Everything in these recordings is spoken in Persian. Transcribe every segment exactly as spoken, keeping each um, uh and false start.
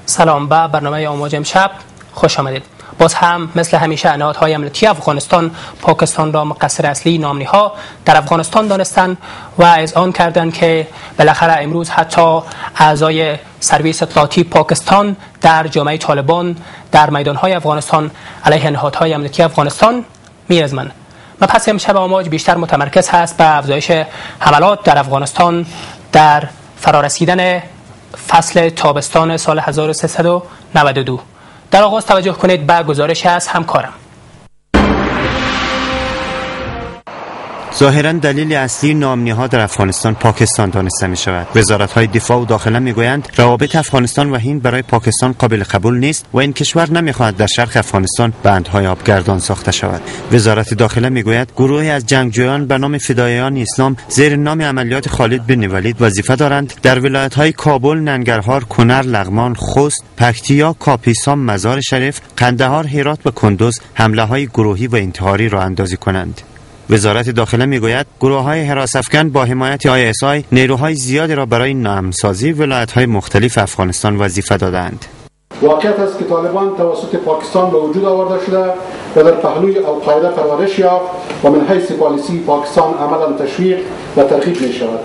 سلام به برنامه آموز امشب خوش آمدید. باز هم مثل همیشه نهادهای امنیتی افغانستان پاکستان را مقصر اصلی نامنی‌ها در افغانستان دانستند و اذعان کردند که بالاخره امروز حتی اعضای سرویس اطلاعاتی پاکستان در جامعه طالبان در میدانهای افغانستان علیه نهادهای امنیتی افغانستان می‌رزمند. مبحث امشب آموز بیشتر متمرکز هست به افزایش حملات در افغانستان در فرارسیدن فصل تابستان سال هزار و سیصد و نود و دو. در آغاز توجه کنید به گزارش از همکارم. ظاهراً دلیل اصلی نامنی‌ها در افغانستان پاکستان دانسته می شود. وزارت‌های دفاع و داخله می گویند روابط افغانستان و هند برای پاکستان قابل قبول نیست و این کشور نمی‌خواهد در شرق افغانستان بندهای آبگردان ساخته شود. وزارت داخله می گوید گروهی از جنگجویان به نام فداییان اسلام زیر نام عملیات خالد بن ولید وظیفه دارند در ولایت‌های کابل، ننگرهار، کنر، لغمان، خوست، پکتیا، کاپیسا، مزار شریف، قندهار، هرات و کندوز حمله‌های گروهی و انتحاری را اندازی کنند. وزارت داخله میگوید گروه‌های حراس افکن با حمایت آی اس آی نیروهای زیادی را برای نامسازی ولایت‌های مختلف افغانستان وظیفه دادند. واقعیت است که طالبان توسط پاکستان به وجود آورده شده و در پهلوی القاعده پرورش یافت و من حیث پالیسی پاکستان عملا تشویق و ترغیب می شود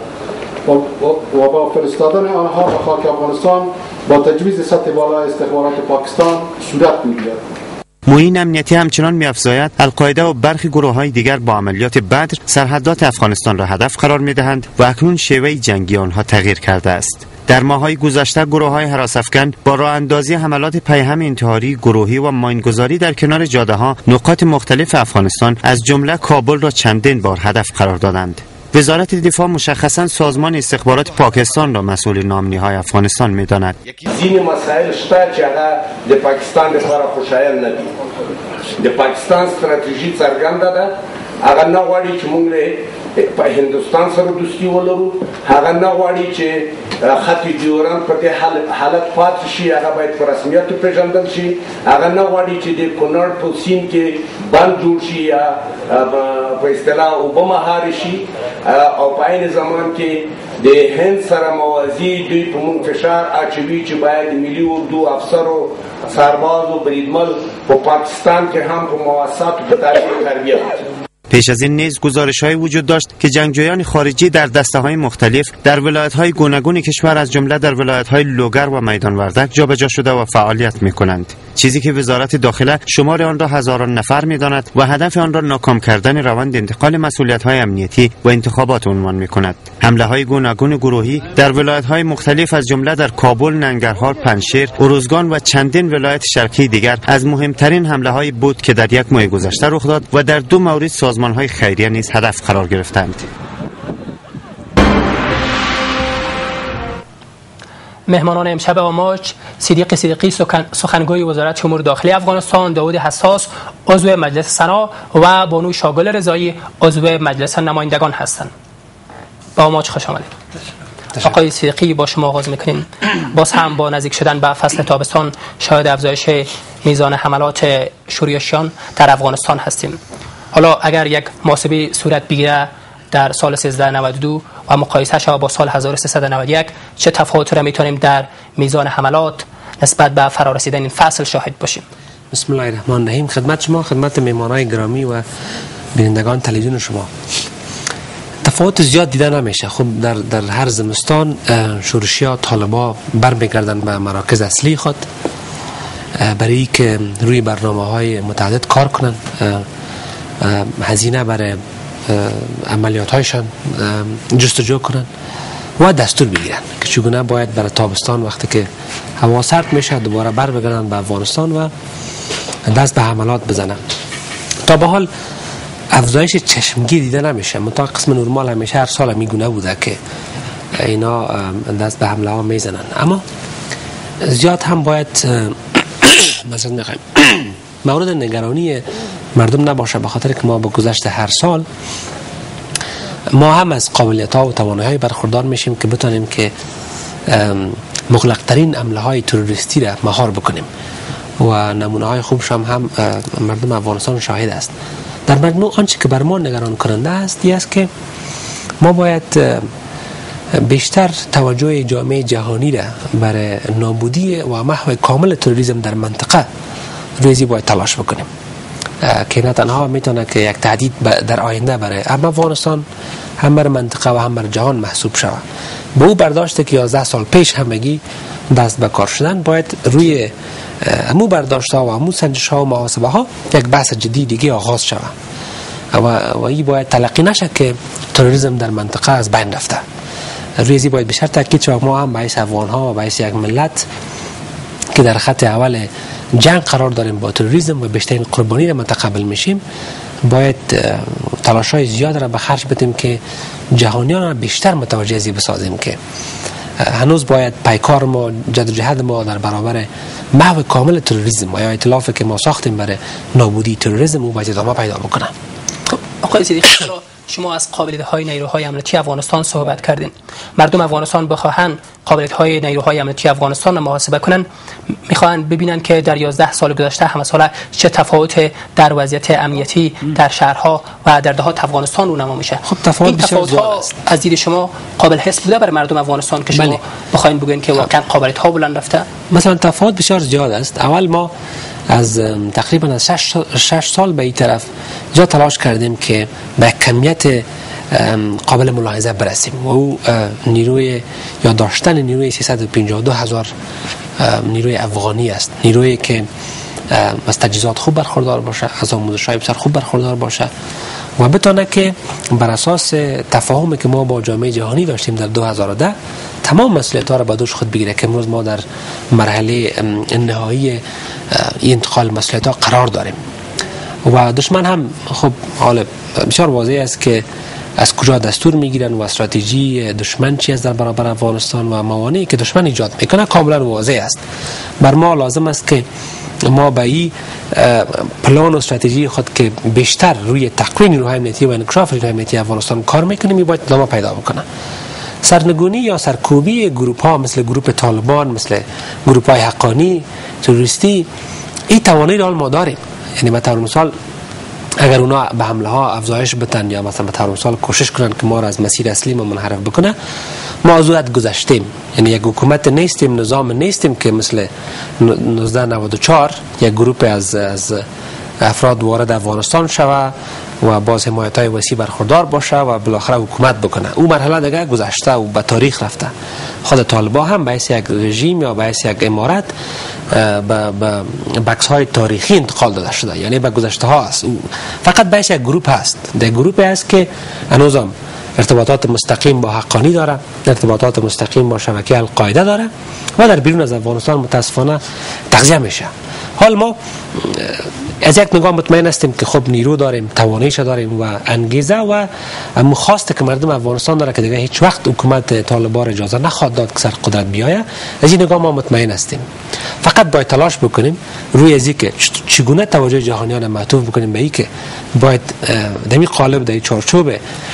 و با فرستادن آنها به خاک افغانستان با تجویز سطح بالای استخبارات پاکستان صورت می‌گیرد. معین امنیتی همچنان می‌افزاید القاعده و برخی گروه‌های دیگر با عملیات بدر سرحدات افغانستان را هدف قرار می‌دهند و اکنون شیوه جنگی آنها تغییر کرده است. در ماه‌های گذشته گروه‌های حراس افکن با راه اندازی حملات پیهم انتحاری گروهی و ماینگذاری در کنار جاده‌ها نقاط مختلف افغانستان از جمله کابل را چندین بار هدف قرار دادند. وزارت دفاع مشخصاً سازمان استخبارات پاکستان را مسئول نامنی‌های افغانستان می‌داند. ځینې مسائل شته چې هغه د پاکستان لپاره خوشایند نه دي. د پاکستان ستراتیژي څرګنده ده. هغه نه غواړي چې موږ په هندوستان سره دوستي ولرو. هغه نه غواړي چې خط ډیورند په دې حالت پاتې شي. هغه باید په رسمیت وپېژندل شي. هغه نه غواړي چې د کونړ په سیند کې بند جوړ شي یا په اصطلاح اوبه مهار شي او په عین زمان کې د هند سره موازي دوی په موږ فشار اچوي چې باید ملي اردو افسرو سربازو بریدمل په پاکستان کې هم په مواسسات په تربیت. پیش از این نیز گزارش‌های وجود داشت که جنگجویان خارجی در دسته‌های مختلف در ولایت‌های گوناگون کشور از جمله در ولایت‌های لوگر و میدان وردک جابجا شده و فعالیت می‌کنند، چیزی که وزارت داخله شمار آن را هزاران نفر می‌داند و هدف آن را ناکام کردن روند انتقال مسئولیت‌های امنیتی و انتخابات عنوان می‌کند. حمله‌های گوناگون گروهی در ولایت‌های مختلف از جمله در کابل، ننگرهار، پنجشیر، ارزگان و چندین ولایت شرقی دیگر از مهمترین حمله‌های بود که در یک ماه گذشته رخ داد و در دو مورد سازمان‌های خیریه نیز هدف قرار گرفتند. مهمانان امشب آماج صدیق صدیقی سخنگوی وزارت امور داخلی افغانستان، داود حساس عضو مجلس سنا و بانو شاگل رضایی عضو مجلس نمایندگان هستند. با آماج خوش آمدید. آقای صدیقی با شما آغاز میکنیم. باز هم با نزدیک شدن به فصل تابستان شاهد افزایش میزان حملات شوریشیان در افغانستان هستیم. حالا اگر یک محاسبه صورت بگیره در سال سیزده نود و دو و مقایسه شود با سال هزار و سیصد و نود و یک چه تفاوتی را میتونیم در میزان حملات نسبت به فرارسیدن این فصل شاهد باشیم؟ بسم الله الرحمن الرحیم. خدمت شما، خدمت مهمانان گرامی و بینندگان تلویزیون شما، تفاوت زیاد دیده نمیشه. خب در در هر زمستان شورشیا طالبا برمیگردن به مراکز اصلی خود برای که روی برنامه‌های متعدد کار کنن، هزینه برای عملیات هایشان جستجو کنن و دستور بگیرن که چگونه باید برای تابستان وقتی که هوا سرد میشه دوباره بر بگردن به افغانستان و دست به حملات بزنن. تا به حال افزایش چشمگیر دیده نمیشه، متا قسم نرمال همیشه هر سال میگونه بوده که اینا دست به حمله ها میزنن، اما زیاد هم باید مثلا میخوایم مورد نگرانی مردم نباشه، به خاطر که ما با گذشت هر سال ما هم از قابلیت ها و توانایی های برخوردار میشیم که بتونیم که مغلق ترین عمله های تروریستی را مهار بکنیم و نمونه های خوبش هم, هم مردم افغانستان شاهد است. در مجموع آنچه که بر ما نگران کننده است این است که ما باید بیشتر توجه جامعه جهانی را برای نابودی و محو کامل تروریسم در منطقه روزی باید تلاش بکنیم که نه تنها میتونه که یک تهدید در آینده برای هم افغانستان هم بر منطقه و هم بر جهان محسوب شود. به او برداشته که یازده سال پیش همگی دست به کار شدن، باید روی همو برداشت ها و همو سنجش ها و محاسبه ها یک بحث جدی دیگه آغاز شود و, و این باید تلقی نشه که تروریسم در منطقه از بین رفته. روی باید بیشتر تاکید شود ما هم باعث افغان ها و باعث یک ملت که در خط اول جنگ قرار داریم با تروریسم و بیشترین قربانی را متقبل میشیم، باید تلاش‌های زیاد را به خرج بدیم که جهانیان را بیشتر متوجه ازی بسازیم که هنوز باید پیکار ما، جدوجهد ما در برابر محو کامل تروریسم و یا ائتلافی که ما ساختیم برای نابودی تروریسم او باید ادامه پیدا بکنه. آقای صدیقی، شما از قابلیت‌های نیروهای امنیتی افغانستان صحبت کردین. مردم افغانستان بخواهند قابلیت‌های نیروهای امنیتی افغانستان را محاسبه کنن، می‌خواهند ببینن که در یازده سال گذشته همه ساله چه تفاوت در وضعیت امنیتی در شهرها و در دهات افغانستان رونما میشه. خب تفاوت بسیار زیاد است. از دید شما قابل حس بوده برای مردم افغانستان که شما بله. بخواید بگین که واقعا قابلیت‌ها بلند رفته؟ مثلا تفاوت بسیار زیاد است. اول ما از تقریبا از شش, شش سال به این طرف جا تلاش کردیم که به کمیت قابل ملاحظه برسیم و او نیروی یا داشتن نیروی سیصد و پنجاه و دو هزار نیروی افغانی است، نیرویی که از تجهیزات خوب برخوردار باشه، از آموزش‌های بسیار خوب برخوردار باشه و بتونه که بر اساس تفاهمی که ما با جامعه جهانی داشتیم در دو هزار و ده تمام مسئولیت‌ها را به دوش خود بگیره که امروز ما در مرحله نهایی انتقال مسئولیت‌ها قرار داریم و دشمن هم خب حالا بسیار واضح است که از کجا دستور میگیرن و استراتژی دشمن چی است در برابر افغانستان و موانعی که دشمن ایجاد میکنه کاملا واضح است. بر ما لازم است که ما به این پلان و استراتژی خود که بیشتر روی تقویت نیروهای امنیتی و انکشاف نیروهای امنیتی افغانستان کار میکنیم می باید ادامه پیدا بکنه. سرنگونی یا سرکوبی گروپ ها مثل گروپ طالبان، مثل گروپ های حقانی، تروریستی، این توانایی را ما داریم. یعنی مثلا مثال اگر اونا به حمله ها افزایش بدن یا مثلا مثلا مثال کوشش کنن که ما را از مسیر اصلی ما منحرف بکنه، ما از اون گذشتیم. یعنی یک حکومت نیستیم، نظام نیستیم که مثل نوزده نود و چهار یک گروپ از از افراد وارد افغانستان شوه و باز حمایت‌های وسیع برخوردار باشه و بالاخره حکومت بکنه. اون مرحله دیگه گذشته و به تاریخ رفته. خود طالبان هم باعث یک رژیم یا باعث یک امارت به بکس‌های تاریخی انتقال داده شده، یعنی به گذشته ها است. فقط باعث یک گروه هست، در گروه است که هنوزم ارتباطات مستقیم با حقانی داره، ارتباطات مستقیم با شبکه القاعده داره و در بیرون از افغانستان متاسفانه تغذیه میشه. حال ما از یک نگاه مطمئن هستیم که خب نیرو داریم، تواناییش داریم و انگیزه و مخواست که مردم افغانستان داره که دیگه هیچ وقت حکومت طالبان اجازه نخواد داد که سر قدرت بیایه. از این نگاه ما مطمئن هستیم. فقط باید تلاش بکنیم روی ازی که چگونه توجه جهانیان معطوف بکنیم به این که باید در این قالب در چارچوب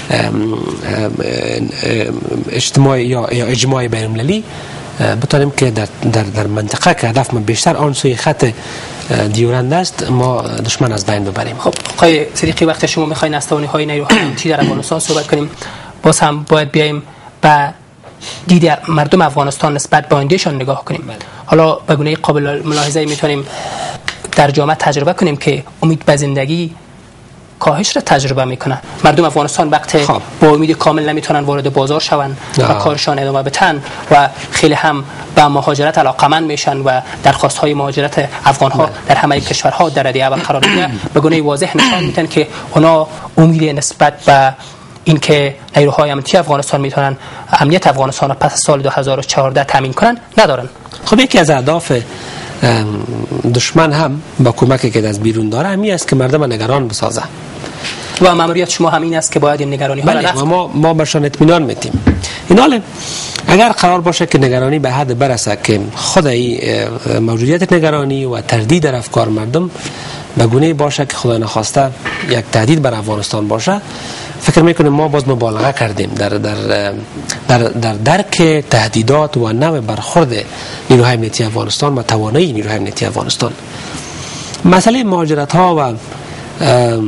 اجتماعی یا اجماعی بین‌المللی بتونیم که در در در منطقه که هدف ما بیشتر آن سوی خط دیورند است ما دشمن از بین ببریم. خب آقای صدیقی، وقتی شما میخواین از توانایی‌های نیروهای امنیتی در افغانستان صحبت کنیم، باز هم باید بیایم به دید مردم افغانستان نسبت به آیندهشان نگاه کنیم. بله. حالا به گونه قابل ملاحظه میتونیم در جامعه تجربه کنیم که امید به زندگی کاهش را تجربه میکنه. مردم افغانستان وقتی خب. با امید کامل نمیتونن وارد بازار شون و کارشان ادامه بدن و خیلی هم به مهاجرت علاقمند میشن و درخواست های مهاجرت افغان ها در همه کشورها در رده اول قرار میگیره، به گونه واضح نشان میدن که اونا امید نسبت به اینکه نیروهای امنیتی افغانستان میتونن امنیت افغانستان را پس از سال دو هزار و چهارده تامین کنن ندارن. خب یکی از اهداف دشمن هم با کمکی که از بیرون داره همین است که مردم نگران بسازه و ماموریت شما همین است که باید این نگرانی ها را ما ما برشان اطمینان میدیم. این حال اگر قرار باشه که نگرانی به حد برسه که خود این موجودیت نگرانی و تردید در افکار مردم به گونه باشه که خدا نخواسته یک تهدید بر افغانستان باشه، فکر میکنیم ما باز مبالغه کردیم در در در در درک تهدیدات و نوع برخورد نیروهای امنیتی افغانستان و توانایی نیروهای امنیتی افغانستان. مسئله مهاجرت ها و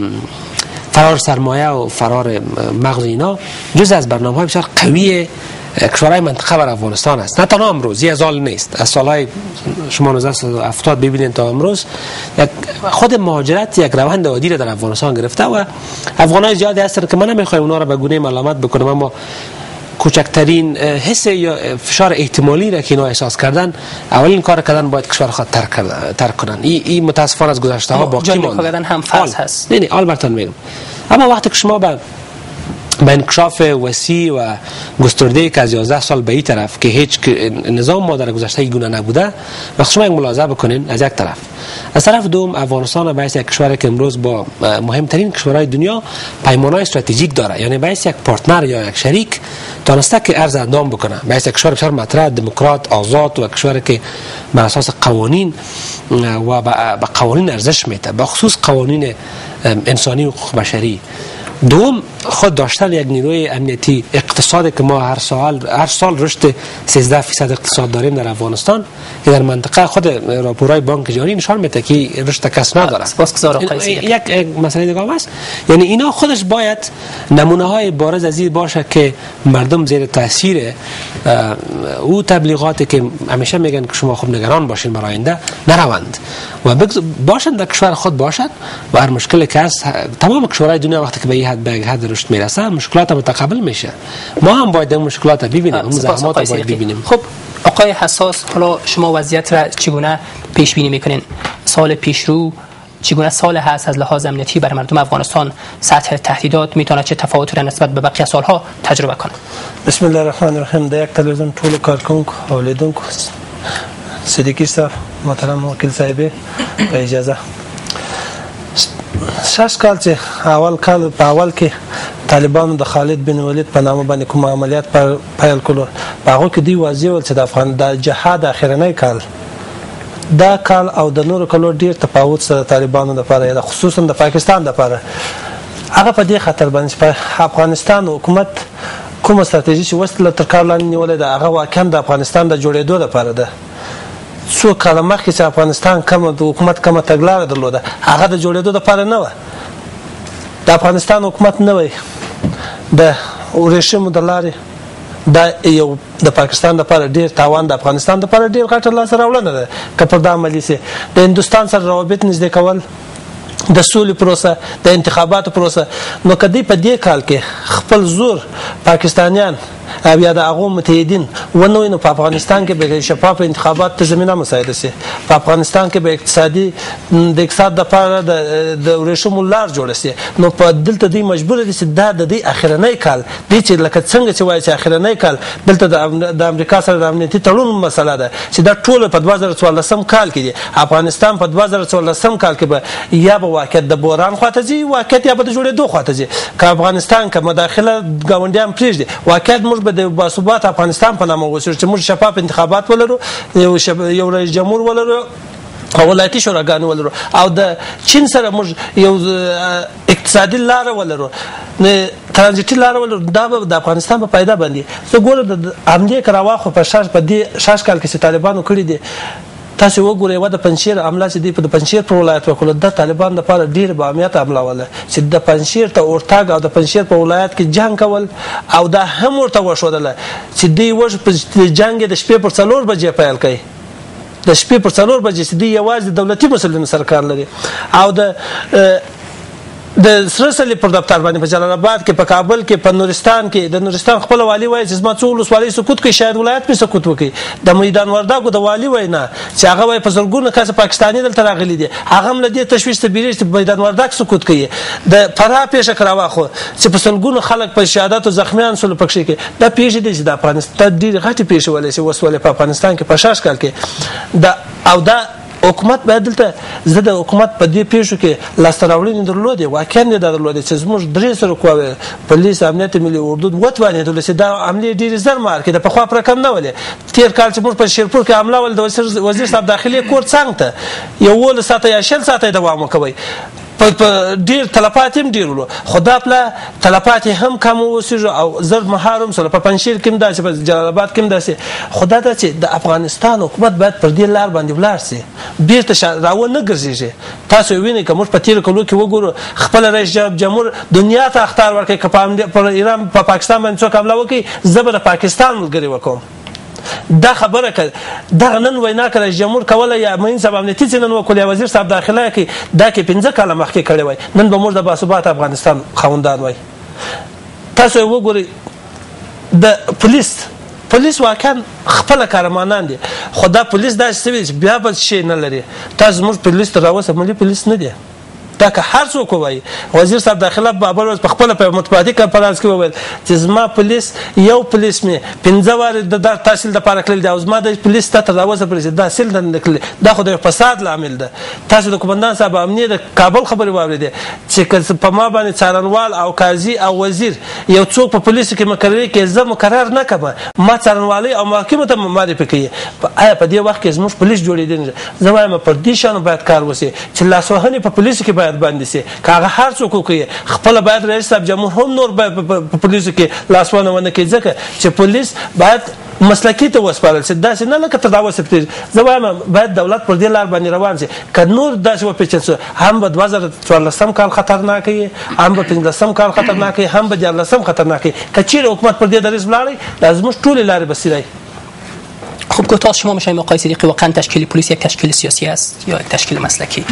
فرار سرمایه و فرار مغز اینا جز از برنامه‌های بسیار قوی کشورهای منطقه بر افغانستان است. نه تنها امروز، یه سال نیست، از سالهای شما نوزده و هفتاد ببینید تا امروز خود مهاجرت یک روند عادی را در افغانستان گرفته و افغانای زیادی هستند که من نمیخوایم اونا را به گونه ملامت بکنم، اما کوچکترین حس یا فشار احتمالی را که اینا احساس کردن اولین کار کردن باید کشور خود ترک ترک کنن. این ای متاسفانه از گذشته ها باقی مانده. کردن هم فرض هست. نه نه البته میگم، اما وقتی که شما به به انکشاف وسیع و گسترده که از یازده سال به این طرف که هیچ نظام ما در گذشته گونه نبوده، وقتی شما یک ملاحظه بکنین از یک طرف، از طرف دوم افغانستان به یک کشوری که امروز با مهمترین کشورهای دنیا پیمانهای استراتژیک داره، یعنی به یک پارتنر یا یک شریک تونسته که ارز اندام بکنه، به یک کشور بسیار مطرح، دموکرات، آزاد و کشوری که بر اساس قوانین و به قوانین ارزش میده، به خصوص قوانین انسانی و حقوق بشری. دوم خود داشتن یک نیروی امنیتی اقتصادی که ما هر سال هر سال رشد سیزده درصد اقتصاد داریم در افغانستان که در منطقه خود راپورهای بانک جهانی نشان میده که رشد کس نداره. سپاسگزارم آقای یک مسئله دیگه است، یعنی اینا خودش باید نمونه های بارز از این باشه که مردم زیر تاثیر او تبلیغاتی که همیشه میگن که شما خوب نگران باشین برای آینده نروند و باشند در کشور خود باشند و هر مشکلی که هست تمام کشورهای دنیا وقتی که به این حد به حد رشد میرسه مشکلات متقابل میشه، ما هم باید این مشکلات ببینیم، اون زحمات رو باید ببینیم. خب آقای حساس، حالا شما وضعیت را چگونه پیش بینی میکنین؟ سال پیش رو چگونه سال هست از لحاظ امنیتی برای مردم افغانستان؟ سطح تهدیدات میتونه چه تفاوتی را نسبت به بقیه سالها تجربه کنه؟ بسم الله الرحمن الرحیم. د یک تلویزیون ټول کارکونکو او لیدونکو، صدیقی صاحب، محترم وکیل صاحب، په اجازه شش کال چې اول کال په اول کې طالبانو د خالد بن ولید په نامه باندې کوم عملیات پیل کړو، په هغه کې دوی واضح ول چې د افغان د جهاد اخرنی کال دا کال او د نورو کالو ډیر تفاوت سره طالبانو لپاره یا خصوصا د پاکستان لپاره هغه په دې خطر باندې په افغانستان حکومت کوم ستراتیژي چې وسله تر کار لاندې نیولې ده هغه واقعا د افغانستان د جوړېدو لپاره ده. څو کاله مخکې چې افغانستان کومه د حکومت کومه تګلاره درلوده هغه د جوړېدو لپاره نه وه. د افغانستان حکومت نه وای د ورېښمو د لارې دا یو د پاکستان لپاره ډیر تاوان، د افغانستان لپاره ډیر غټه لاسته راوړنه ده که پر دا عملي سي. د هندوستان سره روابط نږدې کول، د سولې پروسه، د انتخاباتو پروسه، نو کدی په دې کال کې خپل زور پاکستانیان او یا د هغو متحدین ونوي نو په افغانستان کې به شفاف انتخابات ته زمینه مساعده سي، په افغانستان کې به اقتصادي د اقتصاد لپاره د ورېښمو لار جوړه سي. نو په دلته دوی مجبور دي چې دا د دې اخرنی کال دی چې لکه څنګه چې وایي چې اخرنی کال دلته د امریکا سره د امنیتي تړون مسله ده چې دا ټول په دوه زره څوارلسم کال کې دي. افغانستان په دوه زره څوارلسم کال کې به یا به واقعیت د بحران خواته ځي، واقعیت یا به د جوړېدو خواته ځي. که افغانستان که مداخله ګاونډیان پرېږدي، واقعیت موږ به د باثبات افغانستان په نامه وسیږي چې موږ شفاف انتخابات ولرو، یو یو رئیس جمهور ولرو او ولایتي شوراګانې ولرو او د چین سره موږ یو اقتصادي لار ولرو، ترانزیتي لار ولرو. دا به د افغانستان په فایده باندې زه ګورم د حملې کراواخو په شاش په دې شاش کال کې چې طالبانو کړی دي. تاسو وګورئ و د پنځشیر عمله چې دی په پنځشیر پر ولایت وکړه د طالبان لپاره ډیر با اهمیت عمله ولا چې د پنځشیر ته اورتاګ او د پنځشیر په ولایت کې جنگ کول او دا هم ورته وشودله چې دی وژ په جنگ د شپې پر څلور بجې پیل کړي، د شپې پر څلور بجې چې دی یوازې دولتي مسلمانانو سرکار لري او د د سره سلی پر دفتر باندې په جلال آباد کې، په کابل کې، په نورستان کې د نورستان خپل والی وایي چې زما څو ولسوالۍ سقوط کوي، شاید ولایت په سقوط وکړي. د میدان وردګو د والی وایي نه چې هغه وایي په زرګونه کس پاکستاني دلته راغلي دي، هغه هم له دې تشویش ته بیریږي چې میدان وردګ سقوط کوي. د فراه پیښه کراواخو چې په سلګونو خلک په شهادت او زخمیان سول پکښې کې دا پیښه دي چې د افغانستان ډېر غټي پیښه ولې چې وسولې په افغانستان کې په شاش کال کې دا او دا حکومت باید دلته زه د حکومت په دې پیښو کې لاسته راوړنې درلودې، واقعا یې درلودې چې زموږ درې سره قواوې پولیس، امنیت ملي، اردو وتوانېدل چې دا حملې ډېرې زر مار کې د پخوا په رقم نه ولې. تېر کال چې موږ په شیرپور کې حمله ول د وزیر صاحب داخلي کور څنګ ته یولس ساعته یا شل ساعته دوام وکوي، ډیر تلفات هم ډیر ولو خدا په تلفات هم کم وسیږي او زر محرم سره په پنځیر کې داسې په جلال آباد کې داسې خدا ته چې د افغانستان حکومت باید پر دې لار باندې ولاړ سي بیرته راو نه ګرځيږي تاسو وینئ کوم په تیر کلو کې وګورو خپل رئیس جمهور دنیا ته اختیار ورکړي کپام پر ایران په پاکستان باندې څوک حمله وکړي زبر پاکستان ملګری وکوم دا خبره کړه دا نن وینا کړه جمهور کوله یا مین صاحب امنیتي نن وکړي وزیر صاحب داخله کې دا کې پنځه کاله مخکې کړي وای نن به موږ د باثبات افغانستان خوندان وای تاسو وګورئ د پولیس پولیس واقعا خپل کارمانان دي خدا پولیس دا څه بیا به شي نه لري تاسو موږ پولیس ته راوځه ملي پولیس نه دي دا که هر څوک وایي وزیر صاحب داخله بابر په خپل په مطبوعاتي کنفرانس کې وویل چې زما پولیس یو پولیس می پنځه واره د تحصیل د پاره کړل دی او زما د پولیس ته تراوسه پرې دا سیل نه نکړل دا خو د فساد لامل ده تاسو د کومندان صاحب امنیت د کابل خبري واورېده چې په ما باندې څارنوال او قاضي او وزیر یو څوک په پولیس کې مقرري کې زه مقرر نه کړم ما څارنوالي او محکمه ته معرفي کړي آیا په دې وخت کې زموږ پولیس جوړېدل زه وایم پر دې شان باید کار وسی چې لاسوهنه په پولیس کې باندې سي کاغه هر څوک کوي خپل باید رئیس صاحب جمهور هم نور په پولیس کې لاسونه ونه کوي ځکه چې پولیس باید مسلکی ته وسپارل شي داسې نه لکه تداوس پرې زوایم باید دولت پر دې لار باندې روان شي که نور داسې و پیچل هم به دوه زره څوارلسم کال خطرناک وي هم به پنځلسم کال خطرناک وي هم به دیارلسم خطرناک وي که چیرې حکومت پر دې دریځ ولاړی لازم ټول لارې بسیرای. خب گفتار شما میشه آقای صدیقی واقعا تشکیل پلیس یک تشکیل سیاسی است یا یک تشکیل مسلکی؟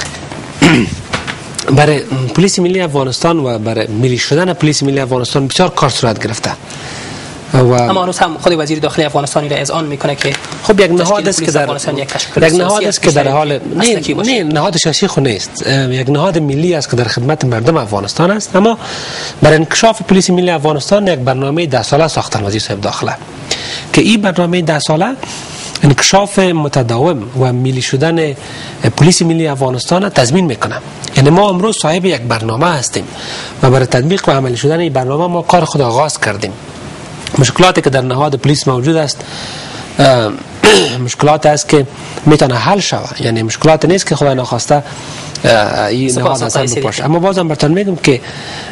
برای پلیس ملی افغانستان و برای ملی شدن پلیس ملی افغانستان بسیار کار صورت گرفته و اما هنوز هم خود وزیر داخلی افغانستانی را اذعان میکنه که خب یک نهاد است که در یک نهاد است که در حال نه نه نهاد سیاسی خو نیست یک نهاد ملی است که در خدمت مردم افغانستان است اما برای انکشاف پلیس ملی افغانستان یک برنامه ده ساله ساختن وزیر صاحب داخله که این برنامه ده ساله انکشاف متداوم و ملی شدن پلیس ملی افغانستان تضمین میکنه. یعنی ما امروز صاحب یک برنامه هستیم و برای تطبیق و عملی شدن این برنامه ما کار خود آغاز کردیم. مشکلاتی که در نهاد پلیس موجود است مشکلات است که میتونه حل شود، یعنی مشکلات نیست که خدای ناخواسته این نهاد اثر بپاشه. اما بازم براتون میگم که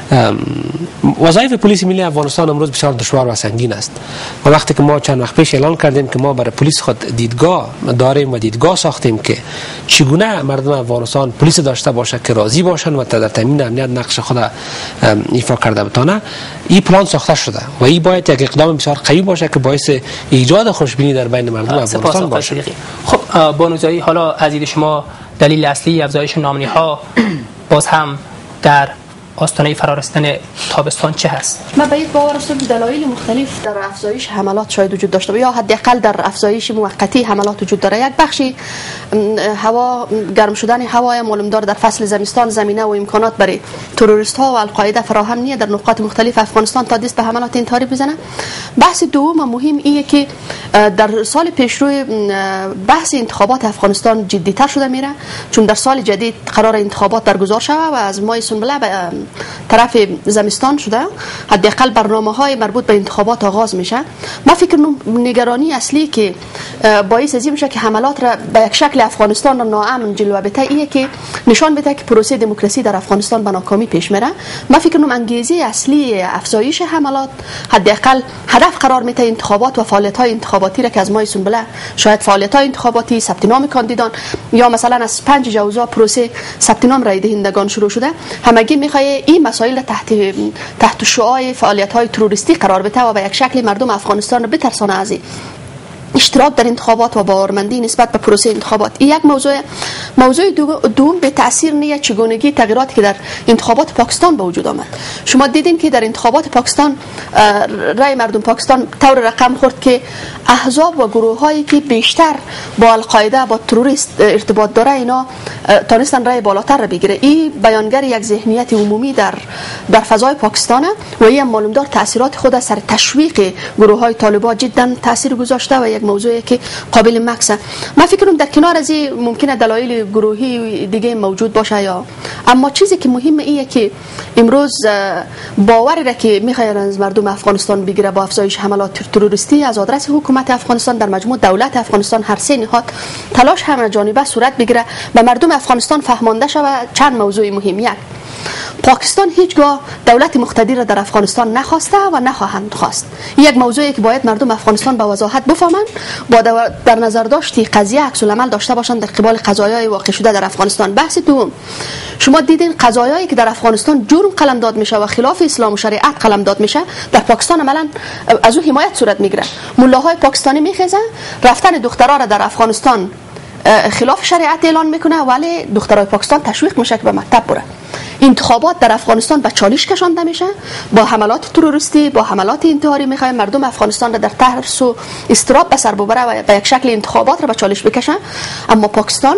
وظایف پلیس ملی افغانستان امروز بسیار دشوار و سنگین است و وقتی که ما چند وقت پیش اعلان کردیم که ما برای پلیس خود دیدگاه داریم و دیدگاه ساختیم که چگونه مردم افغانستان پلیس داشته باشه که راضی باشن و در تامین امنیت نقش خود ایفا کرده بتونه، این پلان ساخته شده و این باید یک اقدام بسیار قوی باشه که باعث ایجاد خوشبینی در بین مردم افغانستان باشه. خب بانوزایی، حالا از دید شما دلیل اصلی افزایش نامنی ها باز هم در آستانه فرارسیدن تابستان چه هست؟ من به یک باور هستم که دلایل مختلف در افزایش حملات شاید وجود داشته باشه یا حداقل در افزایش موقتی حملات وجود داره. یک بخشی هوا گرم شدن هوای معلوم دار در فصل زمستان زمینه و امکانات برای تروریست ها و القاعده فراهم نیه در نقاط مختلف افغانستان تا دست به حملات انتحاری بزنه. بحث دوم مهم اینه که در سال پیشرو بحث انتخابات افغانستان جدی‌تر شده میره، چون در سال جدید قرار انتخابات برگزار شود و از ماه سنبله طرف زمستان شده، حداقل برنامه‌های مربوط به انتخابات آغاز میشه. من فکر کنم نگرانی اصلی که باعث از این میشه که حملات را به یک شکل افغانستان را ناامن جلوه بده اینه که نشان بده که پروسه دموکراسی در افغانستان به ناکامی پیش میره. من فکر کنم انگیزه اصلی افزایش حملات حداقل هدف قرار میده انتخابات و فعالیت‌های انتخاباتی را که از ماه سنبله شاید فعالیت‌های انتخاباتی، ثبت نام کاندیدان یا مثلا از پنج جوزا پروسه ثبت نام رای دهندگان شروع شده، همگی میخواد این مسائل تحت تحت شعاع فعالیت‌های تروریستی قرار بده و به یک شکل مردم افغانستان را بترسانه از اشتراک در انتخابات و باورمندی نسبت به پروسه انتخابات. این یک موضوع موضوع دوم به تاثیر نیه چگونگی تغییراتی که در انتخابات پاکستان به وجود آمد. شما دیدین که در انتخابات پاکستان رای مردم پاکستان طور رقم خورد که احزاب و گروه هایی که بیشتر با القاعده با تروریست ارتباط داره اینا تونستن رای بالاتر را بگیره. این بیانگر یک ذهنیت عمومی در در فضای پاکستانه و این معلوم دار تاثیرات خود سر تشویق گروه های طالبان جدا تاثیر گذاشته و یک یک موضوعی که قابل مکسه. من فکر کنم در کنار از این ممکنه دلایل گروهی دیگه موجود باشه، یا اما چیزی که مهمه اینه که امروز باوری را که میخواین از مردم افغانستان بگیره با افزایش حملات تروریستی از آدرس حکومت افغانستان در مجموع دولت افغانستان هر سه نهاد تلاش همه جانبه صورت بگیره به مردم افغانستان فهمانده شود چند موضوع مهم. یک، پاکستان هیچگاه دولت مقتدر را در افغانستان نخواسته و نخواهند خواست. یک موضوعی که باید مردم افغانستان با وضاحت بفهمند، با در نظر داشتی قضیه عکس العمل داشته باشند در قبال قضایای واقع شده در افغانستان. بحث دوم، شما دیدین قضایایی که در افغانستان جرم قلمداد میشه و خلاف اسلام و شریعت قلمداد میشه در پاکستان عملا از او حمایت صورت میگیره. ملاهای پاکستانی میخیزن رفتن دخترها را در افغانستان خلاف شریعت اعلان میکنه، ولی دخترای پاکستان تشویق میشه که به مکتب بره. انتخابات در افغانستان به چالش کشانده میشه با حملات تروریستی، با حملات انتحاری. میخواد مردم افغانستان را در ترس و اضطراب به سر ببره و به یک شکل انتخابات را به چالش بکشه. اما پاکستان،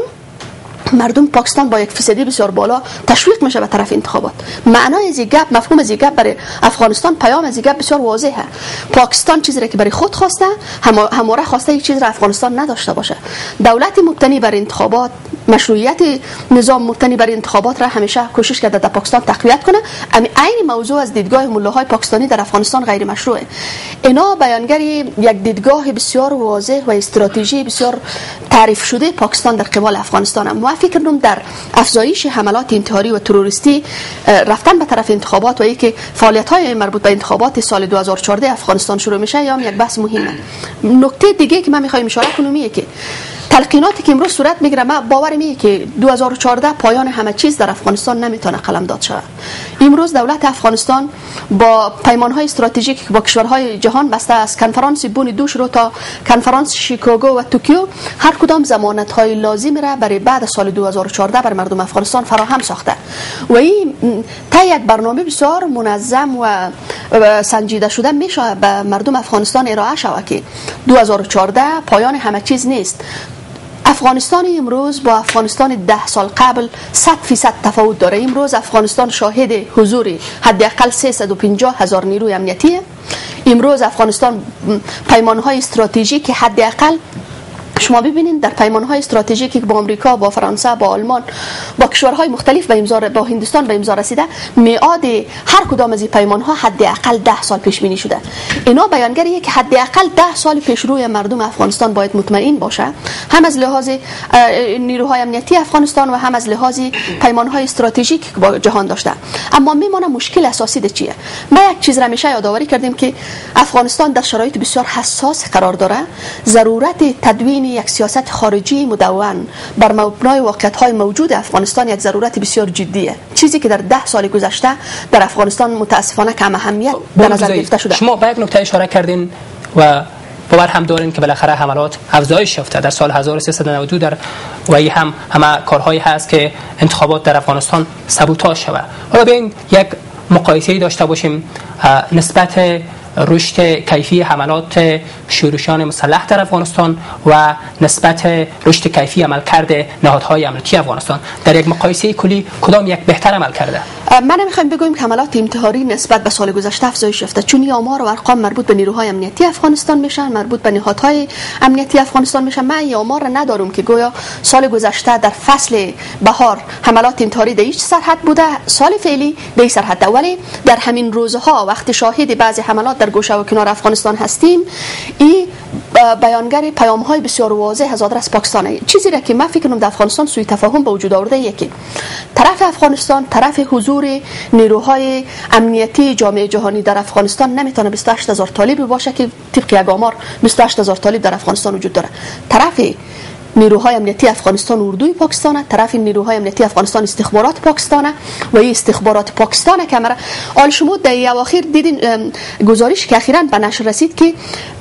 مردم پاکستان با یک فیصدی بسیار بالا تشویق میشه به طرف انتخابات. معنای از گپ، مفهوم از گپ برای افغانستان، پیام از گپ بسیار واضحه. پاکستان چیزی را که برای خود خواسته، همواره خواسته یک چیز را افغانستان نداشته باشه. دولت مبتنی بر انتخابات، مشروعیت نظام مبتنی بر انتخابات را همیشه کوشش کرده در پاکستان تقویت کنه. اما عین موضوع از دیدگاه ملاهای پاکستانی در افغانستان غیر مشروعه. اینا بیانگر یک دیدگاه بسیار واضح و استراتژی بسیار تعریف شده پاکستان در قبال افغانستان. ما فکر کنم در افزایش حملات انتحاری و تروریستی رفتن به طرف انتخابات و اینکه فعالیت‌های مربوط به انتخابات سال دو هزار و چهارده افغانستان شروع میشه یا یک بحث مهمه. نکته دیگه که من می‌خوام اشاره کنم اینه که تلقیناتی که امروز صورت میگیره، من باورم اینه که دو هزار و چهارده پایان همه چیز در افغانستان نمیتونه قلمداد شود. امروز دولت افغانستان با پیمان‌های استراتژیکی که با کشورهای جهان بسته است، کنفرانس بون دو شروع تا کنفرانس شیکاگو و توکیو، هر کدام ضمانت‌های لازم را برای بعد سال دو هزار و چهارده بر مردم افغانستان فراهم ساخته و این تا یک برنامه بسیار منظم و سنجیده شده میشه به مردم افغانستان ارائه شود که دو هزار و چهارده پایان همه چیز نیست. افغانستان امروز با افغانستان ده سال قبل صد فیصد تفاوت داره. امروز افغانستان شاهد حضور حداقل سیصد و پنجاه هزار نیروی امنیتیه. امروز افغانستان پیمان‌های استراتژیک حداقل شما ببینید در پیمان‌های استراتژیکی که با آمریکا، با فرانسه، با آلمان، با کشورهای مختلف به امضا، با هندوستان به امضا رسیده، میعاد هر کدام از این پیمان‌ها حداقل ده سال پیش بینی شده. اینا بیانگریه که حداقل ده سال پیش روی مردم افغانستان باید مطمئن باشه، هم از لحاظ نیروهای امنیتی افغانستان و هم از لحاظ پیمان‌های استراتژیک که با جهان داشته. اما میمونه مشکل اساسی ده چیه؟ ما یک چیز را میشه یادآوری کردیم که افغانستان در شرایط بسیار حساس قرار داره. ضرورت تدوین یک سیاست خارجی مدون بر مبنای واقعیت‌های موجود افغانستان یک ضرورت بسیار جدیه، چیزی که در ده سال گذشته در افغانستان متاسفانه کم اهمیت به نظر گرفته شده. شما به یک نکته اشاره کردین و باور هم دارین که بالاخره حملات افزایش یافته در سال هزار و سیصد و نود و دو در و ای هم همه کارهایی هست که انتخابات در افغانستان سبوتاژ شود. حالا بیاین یک مقایسه‌ای داشته باشیم نسبت رشد کیفی حملات شورشیان مسلح در افغانستان و نسبت رشد کیفی عملکرد نهادهای امنیتی افغانستان. در یک مقایسه کلی کدام یک بهتر عمل کرده؟ من نمیخوام بگویم که حملات انتحاری نسبت به سال گذشته افزایش یافته، چون این آمار و ارقام مربوط به نیروهای امنیتی افغانستان میشن، مربوط به نهادهای امنیتی افغانستان میشن. من این آمار را ندارم که گویا سال گذشته در فصل بهار حملات انتحاری در هیچ سرحد بوده، سال فعلی در این سرحد. ولی در همین روزها وقتی شاهد بعضی حملات در گوشه و کنار افغانستان هستیم، این بیانگر پیام‌های بسیار واضح از آدرس پاکستان. چیزی را که من فکر کنم در افغانستان سوء تفاهم به وجود آورده، یکی طرف افغانستان، طرف حضور نیروهای امنیتی جامعه جهانی در افغانستان نمیتونه بیست و هشت هزار طالب باشه که طبق یک آمار بیست و هشت هزار طالب در افغانستان وجود داره. طرف نیروهای امنیتی افغانستان اردوی پاکستانه، طرف نیروهای امنیتی افغانستان استخبارات پاکستانه و این استخبارات پاکستانه که مرا آل شما در اواخر دیدین گزارش که اخیراً به نشر رسید که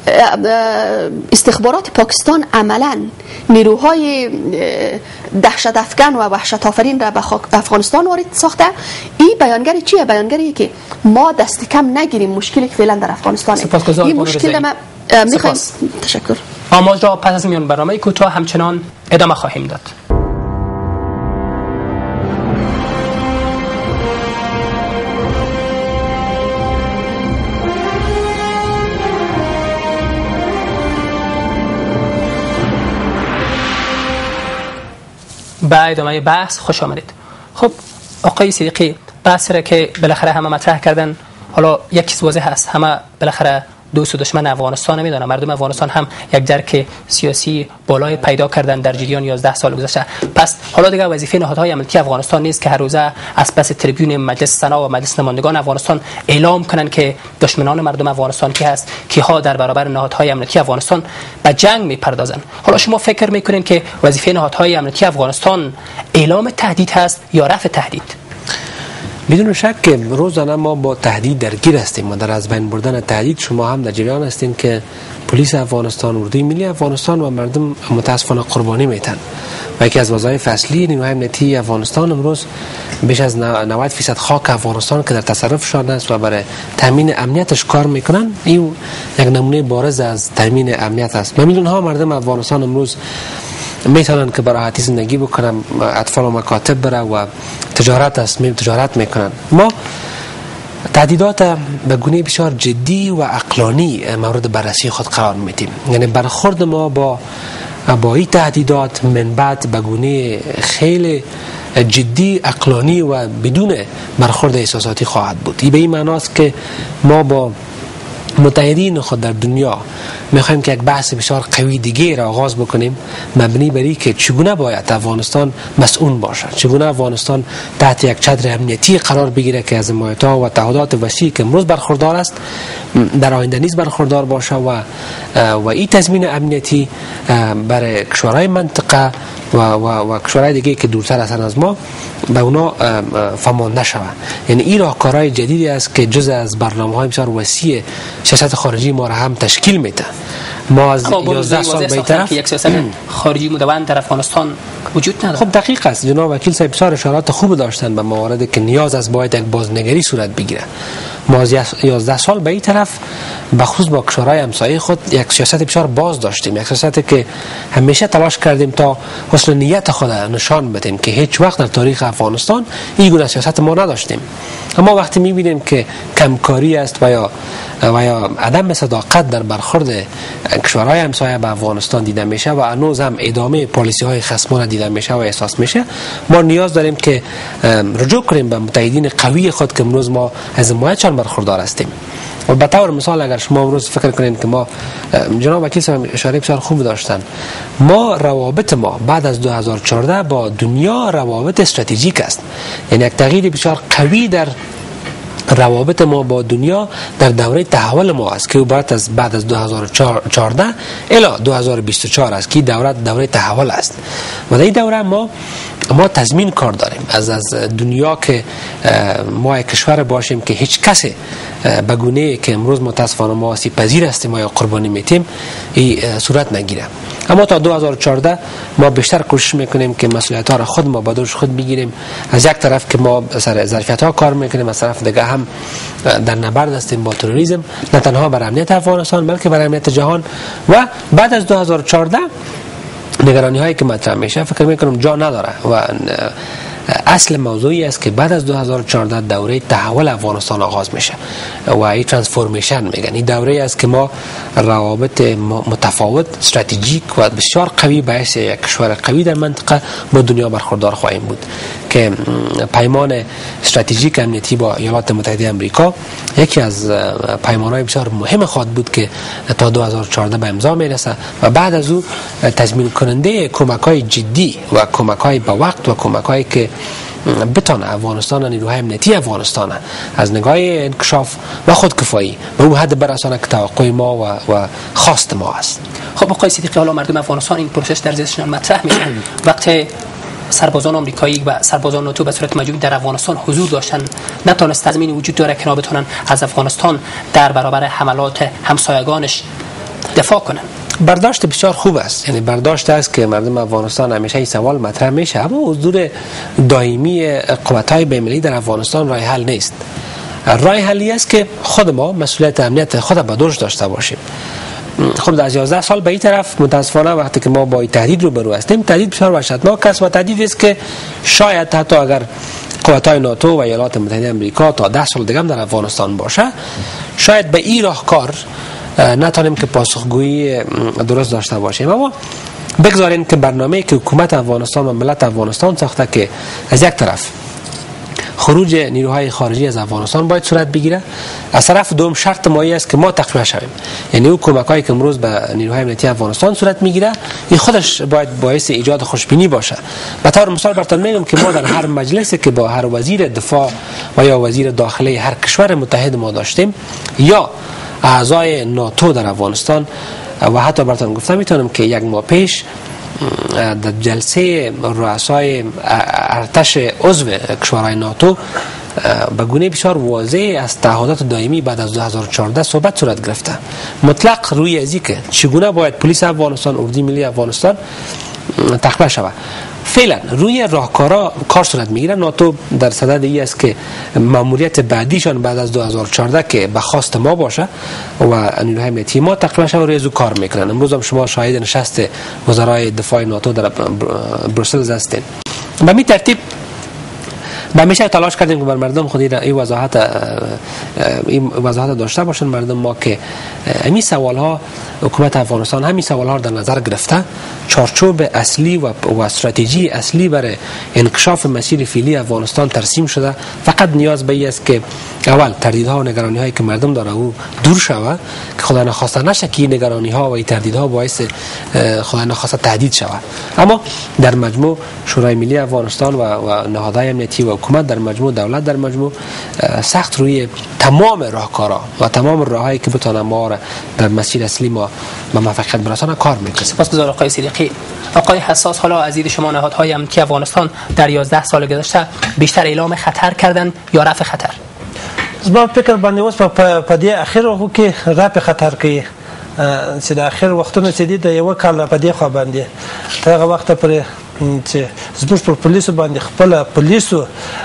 استخبارات پاکستان عملاً نیروهای دهشت افکن و وحشت آفرین را به افغانستان وارد ساخته. این بیانگری چیه؟ بیانگری که ما دست کم نگیریم مشکلی که فعلا در افغانستانه. این مشکل ما میخوایم. تشکر. آماج را پس از میان برنامه کوتاه همچنان ادامه خواهیم داد. به ادامه بحث خوش آمدید. خب آقای صدیقی، بحث را که بالاخره همه مطرح کردن، حالا یک چیز واضح هست، همه بالاخره دوست و دشمن افغانستان میدونن. مردم افغانستان هم یک درک سیاسی بالای پیدا کردن در جریان یازده سال گذشته. پس حالا دیگه وظیفه نهادهای امنیتی افغانستان نیست که هر روزه از پس تریبیون مجلس سنا و مجلس نمایندگان افغانستان اعلام کنن که دشمنان مردم افغانستان کی هست، کیها در برابر نهادهای امنیتی افغانستان به جنگ میپردازن. حالا شما فکر میکنین که وظیفه نهادهای امنیتی افغانستان اعلام تهدید هست یا رفع تهدید؟ بدون شک که روزانه ما با تهدید درگیر هستیم و در از بین بردن تهدید شما هم در جریان هستین که پلیس افغانستان، اردوی ملی افغانستان و مردم متاسفانه قربانی میتن و یکی از وظایف اصلی نیروهای امنیتی افغانستان امروز بیش از نود درصد خاک افغانستان که در تصرفشان است و برای تامین امنیتش کار میکنن، این یک نمونه بارز از تامین امنیت است. میلیون ها مردم افغانستان امروز میتونن که برای راحتی زندگی بکنن، اطفال و مکاتب بره و تجارت است، می تجارت میکنن. ما تهدیدات به گونه بسیار جدی و عقلانی مورد بررسی خود قرار میدیم. یعنی برخورد ما با با این تهدیدات من بعد به گونه خیلی جدی، عقلانی و بدون برخورد احساساتی خواهد بود. این به این معنی است که ما با متحدین خود در دنیا میخوایم که یک بحث بسیار قوی دیگه را آغاز بکنیم، مبنی بر اینکه چگونه باید افغانستان مسئول باشد، چگونه افغانستان تحت یک چتر امنیتی قرار بگیره که از حمایت‌ها و تعهدات وسیعی که امروز برخوردار است در آینده نیز برخوردار باشه و و این تضمین امنیتی برای کشورهای منطقه و و و کشورهای دیگه که دورتر هستند از ما به اونا فهمان نشود. یعنی این راهکارهای جدیدی است که جز از برنامه‌های بسیار وسیع سیاست خارجی ما را هم تشکیل میده. ما از یازده سال به طرف یک سیاست خارجی مدون در افغانستان وجود نداره. خب دقیق است. جناب وکیل صاحب بسیار اشارات خوب داشتن به مواردی که نیاز است باید یک بازنگری صورت بگیره. ما از یازده سال به این طرف بخصوص با کشورهای همسایه خود یک سیاست بسیار باز داشتیم، یک سیاستی که همیشه تلاش کردیم تا حسن نیت خود نشان بدیم که هیچ وقت در تاریخ افغانستان این گونه سیاست ما نداشتیم. اما وقتی می‌بینیم که کمکاری است و یا و یا عدم صداقت در برخورد کشورهای همسایه به افغانستان دیده میشه و هنوز هم ادامه پالیسی‌های خصمانه دیده میشه و احساس میشه، ما نیاز داریم که رجوع کنیم به متحدین قوی خود که امروز ما از حمایتشان برخوردار هستیم. و به طور مثال اگر شما امروز فکر کنین که ما، جناب وکیل صاحب اشاره بسیار خوب داشتن، ما روابط ما بعد از دو هزار و چهارده با دنیا روابط استراتژیک است. یعنی یک تغییر بسیار قوی در روابط ما با دنیا در دوره تحول ما است که بعد از بعد از دو هزار و چهارده الی دو هزار و بیست و چهار است که دوره دوره تحول است و در این دوره ما ما تضمین کار داریم از از دنیا که ما یک کشور باشیم که هیچ کسی به گونه‌ای که امروز متاسفانه ما آسیب پذیر هستیم یا قربانی میتیم این صورت نگیره. اما تا دو هزار و چهارده ما بیشتر کوشش میکنیم که مسئولیت‌ها را خود ما به دوش خود بگیریم. از یک طرف که ما سر ظرفیت‌ها کار میکنیم، از طرف دیگه هم در نبرد هستیم با تروریسم، نه تنها برای امنیت افغانستان بلکه برای امنیت جهان. و بعد از دو هزار و چهارده نگرانی هایی که مطرح میشه فکر میکنم جا نداره و اصل موضوعی است که بعد از دو هزار و چهارده دوره تحول افغانستان آغاز میشه و این ترانسفورمیشن میگن. این دوره است که ما روابط متفاوت، استراتژیک و بسیار قوی به حیث یک کشور قوی در منطقه با دنیا برخوردار خواهیم بود که پیمان استراتژیک امنیتی با ایالات متحده آمریکا یکی از پیمان‌های بسیار مهم خواهد بود که تا دو هزار و چهارده به امضا میرسه و بعد از او تضمین کننده کمک‌های جدی و کمک‌های با وقت و کمک‌هایی که بتانه افغانستان و نیروهای امنیتی افغانستان از نگاه انکشاف و خودکفایی به اون حد برسانه که توقع ما و, و خواست ما است. خب آقای صدیقی، حالا مردم افغانستان این پروسش در ذهنشان مطرح میشه وقتی سربازان آمریکایی و سربازان ناتو به صورت مجموعی در افغانستان حضور داشتن، نتونست تضمین وجود داره که بتونن از افغانستان در برابر حملات همسایگانش دفاع کنن. برداشت بسیار خوب است، یعنی برداشت است که مردم افغانستان همیشه این سوال مطرح میشه، اما حضور دائمی قوت‌های بین‌المللی در افغانستان راه حل نیست. راه حلی است که خود ما مسئولیت امنیت خود به دوش داشته باشیم. خب از یازده سال به این طرف متاسفانه وقتی که ما با این تهدید روبرو هستیم، تهدید بسیار وحشتناک است و تهدیدی است که شاید حتی اگر قوت‌های ناتو و ایالات متحده آمریکا تا ده سال دیگه هم در افغانستان باشه، شاید به این راهکار نتونیم که پاسخگویی درست داشته باشیم. اما بگذارین که برنامه که حکومت افغانستان و ملت افغانستان ساخته که از یک طرف خروج نیروهای خارجی از افغانستان باید صورت بگیره، از طرف دوم شرط مایی است که ما تقویه شویم. یعنی او کمک‌هایی که امروز به نیروهای امنیتی افغانستان صورت میگیره این خودش باید باعث ایجاد خوشبینی باشه. به طور مثال براتون میگم که ما در هر مجلسی که با هر وزیر دفاع و یا وزیر داخلی هر کشور متحد ما داشتیم یا اعضای ناتو در افغانستان و حتی براتون گفتم میتونم که یک ماه پیش در جلسه رؤسای ارتش عضو کشورهای ناتو به گونه بسیار واضح از تعهدات دائمی بعد از دو هزار و چهارده صحبت صورت گرفته، مطلق روی ازی که چگونه باید پلیس افغانستان، اردوی ملی افغانستان تقویه شود. فعلا روی راهکارا کار صورت میگیره. ناتو در صدد ای است که ماموریت بعدیشان بعد از دو هزار و چهارده که به خواست ما باشه و نیروهای امنیتی ما تقویه شود روی ازو کار میکنن. امروز هم شما شاهد نشست وزرای دفاع ناتو در بروسل هستین. به می ترتیب ما میشه تلاش کردیم که بر مردم خودی را این وضاحت این وضاحت داشته باشن مردم ما که همین سوال ها حکومت افغانستان همین سوال ها در نظر گرفته، چارچوب اصلی و و استراتژی اصلی برای انکشاف مسیر فعلی افغانستان ترسیم شده. فقط نیاز به این است که اول تردیدها و نگرانی هایی که مردم داره او دور شود که خدا نخواسته نشه که این نگرانی ها و این تردیدها باعث خدا نخواسته تهدید شود. اما در مجموع شورای ملی افغانستان و, و نهادهای امنیتی و حکومت در مجموع، دولت در مجموع سخت روی تمام راهکارها و تمام راههایی که بتونه ما را در مسیر اصلی ما به موفقیت برسانه کار میکنه. سپاسگزارم آقای صدیقی. آقای حساس، حالا از دید شما نهادهای امنیتی افغانستان در یازده سال گذشته بیشتر اعلام خطر کردن یا رفع خطر؟ زما فکر باندې اوس په دې اخر وخت کې رفع خطر کوي چې د اخر وختونو چې دي د یو کال په دې خوا باندې هغه وخت پر چې زموږ پر پولیسو باندې خپل پولیسو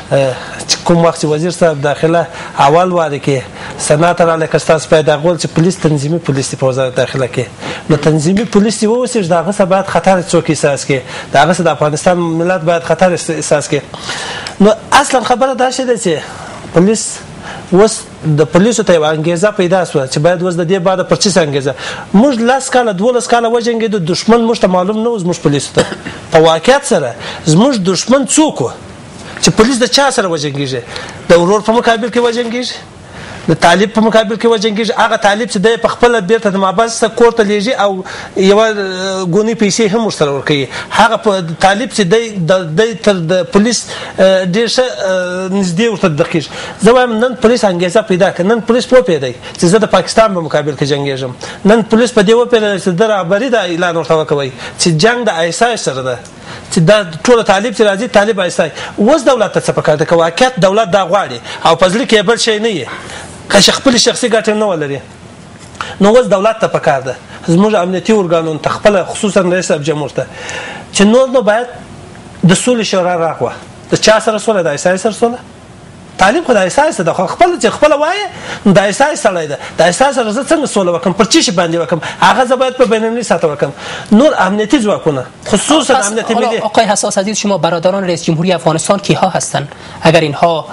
کوم وخت وزیر صاحب داخله اول واره کې سناتر علی کستاس پیدا غول چې پولیس تنظیمي پولیس په وزارت داخله کې نو تنظیمي پولیس یو اوسې دغه سبات خطر څوک احساس کې دغه د افغانستان ملت باید خطر احساس کې. نو اصلا خبره دا شته چې پولیس وس د پولیسو ته انګیزه پیدا شو چې باید وس د دې بعد پر څه انګیزه موږ لاس کاله دولس کاله وجنګ د دشمن موږ ته معلوم نه زموږ پولیسو ته په واقعیت سره زموږ دشمن څوک چې پولیس د چا سره وجنګیږي د ورور په مقابل کې وجنګیږي د طالب په مقابل کې وجنګیږي هغه طالب چې د خپل بیرته د مابس کوړه لیږي او یو غونی پیسې هم ورسره ورکوي هغه په طالب چې د د تر د پولیس ډیر څه نږدې ورته دقیق زه نن پولیس انګیزه پیدا کړ نن پولیس په پیدا چې زه د پاکستان په مقابل کې جنگیږم نن پولیس په دې و پیدا چې د رهبری د اعلان ورته وکوي چې جنگ د ایسای سره ده چې دا ټول طالب چې راځي طالب ایسای وس دولت ته څه پکړه د واقعیت دولت دا غواړي او پزلی کې بل شي نه که خپل شخصي ګټه نه ولري نو وس دولت ته پکار ده زموږ امنیتي ارګانونو ته خپل خصوصا رئیس جمهور ته چې نور نو باید د سولې شورا راغوه د چا سره سره د ایسای سره سره طالب خدای اساس ده خپل چې خپل وایي د اساس سره ده د اساس سره څنګه سول وکم پر چی باندې وکم هغه زبایت په بینالمللي سطح وکم نور امنیتی ځواکونه خصوصا امنیتی ملی. آقای حساس عزیز، شما برادران رئیس جمهوری افغانستان کیها هستند اگر اینها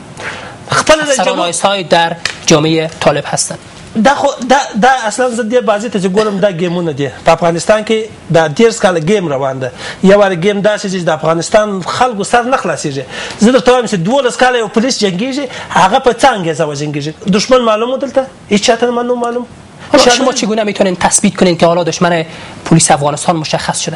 خپل سرانایسای در جامعه طالب هستند؟ دا خو دا دا اصلا زه دې بازی ته چې ګورم دا گیمونه دي په افغانستان کې دا ډیر کال گیم روان ده یو ور گیم داسې چې د افغانستان خلکو سر نه خلاصيږي. زه درته وایم چې دولس کال یو پولیس جنگیږي هغه په څنګه ځو جنگیږي دشمن معلومه دلته هیڅ چاته معلوم معلوم شما چگونه میتونین تثبیت کنین که حالا دشمن پلیس افغانستان مشخص شده؟